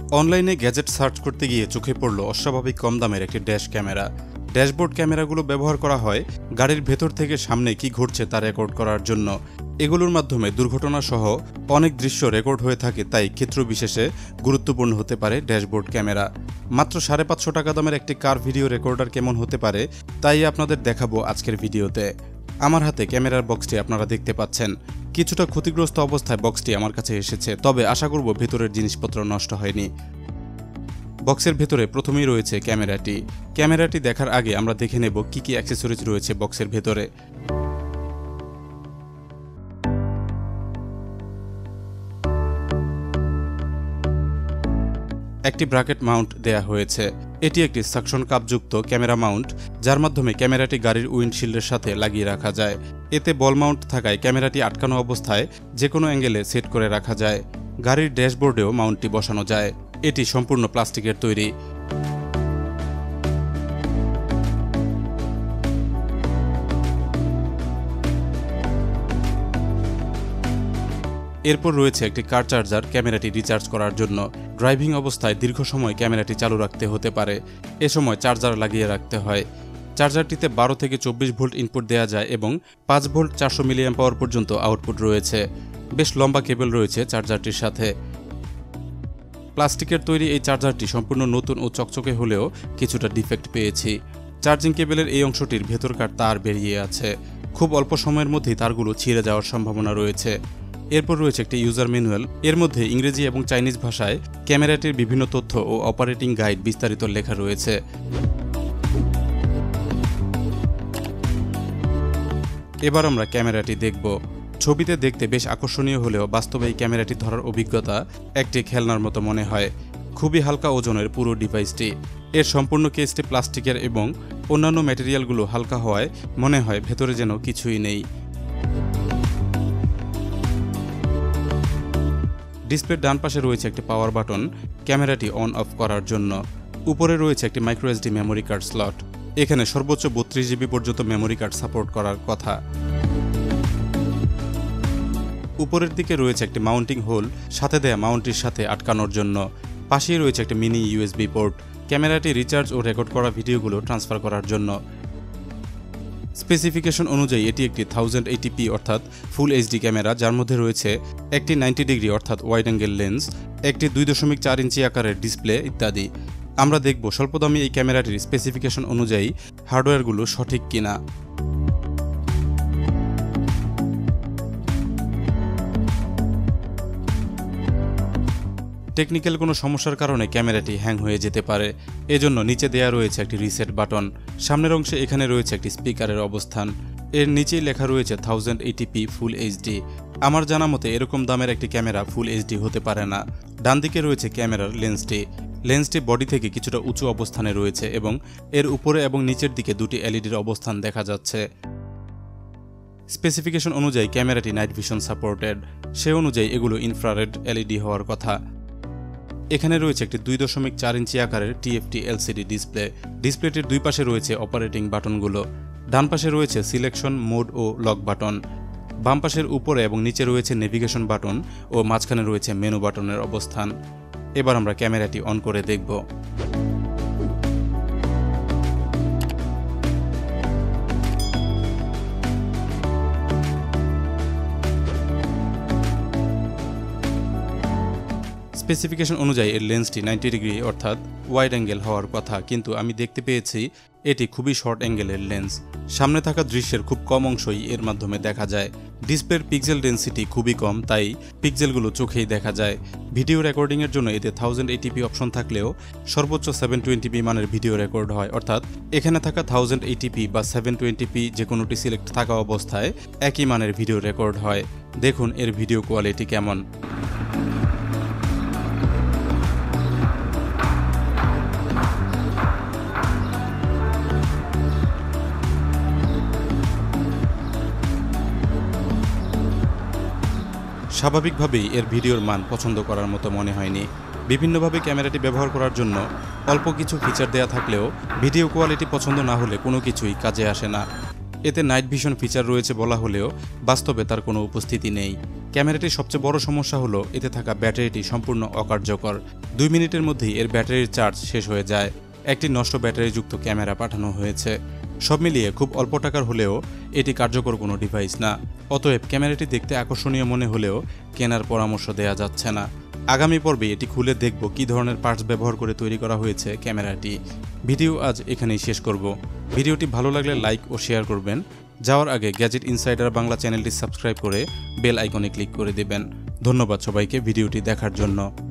অনলাইনে gadget search করতে গিয়ে চোখে পড়ল অস্বাভাবিক কম দামের একটি ড্যাশ ক্যামেরা। ড্যাশবোর্ড ক্যামেরাগুলো ব্যবহার করা হয় গাড়ির ভেতর থেকে সামনে কি ঘটছে তা রেকর্ড করার জন্য। এগুলোর মাধ্যমে দুর্ঘটনা সহ অনেক দৃশ্য রেকর্ড হয়ে থাকে, তাই ক্ষেত্র বিশেষে গুরুত্বপূর্ণ হতে পারে ড্যাশবোর্ড ক্যামেরা। মাত্র 550 টাকা দামের একটি কার ভিডিও রেকর্ডার কেমন হতে পারে তাই আপনাদের দেখাবো আজকের ভিডিওতে। আমার হাতে ক্যামেরার বক্সটি আপনারা দেখতে পাচ্ছেন। কিছুটা ক্ষতিগ্রস্ত অবস্থায় বক্সটি আমার কাছে এসেছে, তবে আশা করব ভেতরের জিনিসপত্র নষ্ট হয়নি। বক্সের ভেতরে প্রথমেই রয়েছে ক্যামেরাটি। ক্যামেরাটি দেখার আগে আমরা দেখে নেব কি কি অ্যাক্সেসরিজ রয়েছে বক্সের ভেতরে। একটি ব্র্যাকেট মাউন্ট দেয়া হয়েছে। এটি একটি সাকশন কাপযুক্ত ক্যামেরা মাউন্ট, যার মাধ্যমে ক্যামেরাটি গাড়ির উইন্ডশিল্ডের সাথে লাগিয়ে রাখা যায়। এতে বল মাউন্ট থাকায় ক্যামেরাটি আটকানো অবস্থায় যে কোনো অ্যাঙ্গেলে সেট করে রাখা যায়। গাড়ির ড্যাশবোর্ডেও মাউন্টটি বসানো যায়। এটি সম্পূর্ণ প্লাস্টিকের তৈরি। এরপর রয়েছে একটি কার চার্জার ক্যামেরাটি রিচার্জ করার জন্য। ড্রাইভিং অবস্থায় দীর্ঘ সময় ক্যামেরাটি চালু রাখতে হতে পারে, এ সময় চার্জার লাগিয়ে রাখতে হয়। চার্জারটিতে 12 থেকে 24 ভোল্ট ইনপুট দেওয়া যায় এবং 5 ভোল্ট 400 মিলিঅ্যাম্প পাওয়ার পর্যন্ত আউটপুট রয়েছে। বেশ লম্বা কেবল রয়েছে চার্জারটির সাথে। প্লাস্টিকের তৈরি এই চার্জারটি সম্পূর্ণ নতুন ও চকচকে হলেও কিছুটা ডিফেক্ট পেয়েছি। চার্জিং কেবলের এই অংশটির ভেতরকার তার বেরিয়ে আছে। খুব অল্প সময়ের মধ্যেই তারগুলো ছিঁড়ে যাওয়ার সম্ভাবনা রয়েছে। এরপর রয়েছে একটি ইউজার ম্যানুয়াল। এর মধ্যে ইংরেজি এবং চাইনিজ ভাষায় ক্যামেরাটির বিভিন্ন তথ্য ও অপারেটিং গাইড বিস্তারিত লেখা রয়েছে। এবার আমরা ক্যামেরাটি দেখব। ছবিতে দেখতে বেশ আকর্ষণীয় হলেও বাস্তবে এই ক্যামেরাটি ধরার অভিজ্ঞতা একটি খেলনার মতো মনে হয়। খুবই হালকা ওজনের পুরো ডিভাইসটি। এর সম্পূর্ণ কেসটি প্লাস্টিকের এবং অন্যান্য ম্যাটেরিয়ালগুলো হালকা হওয়ায় মনে হয় ভেতরে যেন কিছুই নেই। ডিসপ্লের ডান পাশে রয়েছে একটি পাওয়ার বাটন ক্যামেরাটি অন অফ করার জন্য। উপরে রয়েছে একটি মাইক্রোএসডি মেমোরি কার্ড স্লট। এখানে সর্বোচ্চ 32 জিবি পর্যন্ত মেমোরি কার্ড সাপোর্ট করার কথা। উপরের দিকে রয়েছে একটি মাউন্টিং হোল সাথে দেয়া মাউন্টটির সাথে আটকানোর জন্য। পাশেই রয়েছে একটি মিনি ইউএসবি পোর্ট ক্যামেরাটি রিচার্জ ও রেকর্ড করা ভিডিওগুলো ট্রান্সফার করার জন্য। স্পেসিফিকেশন অনুযায়ী এটি একটি 1080p অর্থাৎ ফুল এইচডি ক্যামেরা, যার মধ্যে রয়েছে একটি 90 ডিগ্রি অর্থাৎ ওয়াইড অ্যাঙ্গেল লেন্স, একটি 2.4 ইঞ্চি আকারের ডিসপ্লে ইত্যাদি। আমরা দেখব স্বল্পদামি এই ক্যামেরাটির স্পেসিফিকেশন অনুযায়ী হার্ডওয়্যারগুলো সঠিক কিনা। টেকনিক্যাল কোনো সমস্যার কারণে ক্যামেরাটি হ্যাং হয়ে যেতে পারে, এজন্য নিচে দেয়া রয়েছে একটি রিসেট বাটন। সামনের অংশে এখানে রয়েছে একটি স্পিকারের অবস্থান। এর নিচেই লেখা রয়েছে 1080p ফুল এইচডি। আমার জানা মতে এরকম দামের একটি ক্যামেরা ফুল এইচডি হতে পারে না। ডান দিকে রয়েছে ক্যামেরার লেন্সটি বডি থেকে কিছুটা উঁচু অবস্থানে রয়েছে এবং এর উপরে এবং নিচের দিকে দুটি এলইডির অবস্থান দেখা যাচ্ছে। স্পেসিফিকেশন অনুযায়ী ক্যামেরাটি নাইট ভিশন সাপোর্টেড, সে অনুযায়ী এগুলো ইনফ্রারেড এলইডি হওয়ার কথা। এখানে রয়েছে একটি 2.4 ইঞ্চি আকারের টিএফটি এলসিডি ডিসপ্লে। ডিসপ্লেটির দুই পাশে রয়েছে অপারেটিং বাটনগুলো। ডান পাশে রয়েছে সিলেকশন, মোড ও লক বাটন। বাম পাশের উপরে এবং নিচে রয়েছে নেভিগেশন বাটন ও মাঝখানে রয়েছে মেনু বাটনের অবস্থান। এবার আমরা ক্যামেরাটি অন করে দেখব। স্পেসিফিকেশন অনুযায়ী এর লেন্সটি 90 ডিগ্রি অর্থাৎ ওয়াইড অ্যাঙ্গেল হওয়ার কথা, কিন্তু আমি দেখতে পেয়েছি এটি খুবই শর্ট অ্যাঙ্গেলের লেন্স। সামনে থাকা দৃশ্যের খুব কম অংশই এর মাধ্যমে দেখা যায়। ডিসপ্লের পিক্সেল ডেন্সিটি খুবই কম, তাই পিক্সেলগুলো চোখেই দেখা যায়। ভিডিও রেকর্ডিংয়ের জন্য এতে 1080p অপশন থাকলেও সর্বোচ্চ 720p মানের ভিডিও রেকর্ড হয়, অর্থাৎ এখানে থাকা 1080p বা 720p যে কোনোটি সিলেক্ট থাকা অবস্থায় একই মানের ভিডিও রেকর্ড হয়। দেখুন এর ভিডিও কোয়ালিটি কেমন। স্বাভাবিকভাবেই এর ভিডিওর মান পছন্দ করার মতো মনে হয়নি। বিভিন্নভাবে ক্যামেরাটি ব্যবহার করার জন্য অল্প কিছু ফিচার দেয়া থাকলেও ভিডিও কোয়ালিটি পছন্দ না হলে কোনো কিছুই কাজে আসে না। এতে নাইট ভিশন ফিচার রয়েছে বলা হলেও বাস্তবে তার কোনো উপস্থিতি নেই। ক্যামেরাটির সবচেয়ে বড় সমস্যা হলো এতে থাকা ব্যাটারিটি সম্পূর্ণ অকার্যকর। 2 মিনিটের মধ্যেই এর ব্যাটারির চার্জ শেষ হয়ে যায়। একটি নষ্ট ব্যাটারিযুক্ত ক্যামেরা পাঠানো হয়েছে। সব মিলিয়ে খুব অল্প টাকার হলেও এটি কার্যকর কোনো ডিভাইস না। অতএব ক্যামেরাটি দেখতে আকর্ষণীয় মনে হলেও কেনার পরামর্শ দেওয়া যাচ্ছে না। আগামী পর্বে এটি খুলে দেখব কী ধরনের পার্টস ব্যবহার করে তৈরি করা হয়েছে ক্যামেরাটি। ভিডিও আজ এখানেই শেষ করব। ভিডিওটি ভালো লাগলে লাইক ও শেয়ার করবেন। যাওয়ার আগে গ্যাজেট ইনসাইডার বাংলা চ্যানেলটি সাবস্ক্রাইব করে বেল আইকনে ক্লিক করে দেবেন। ধন্যবাদ সবাইকে ভিডিওটি দেখার জন্য।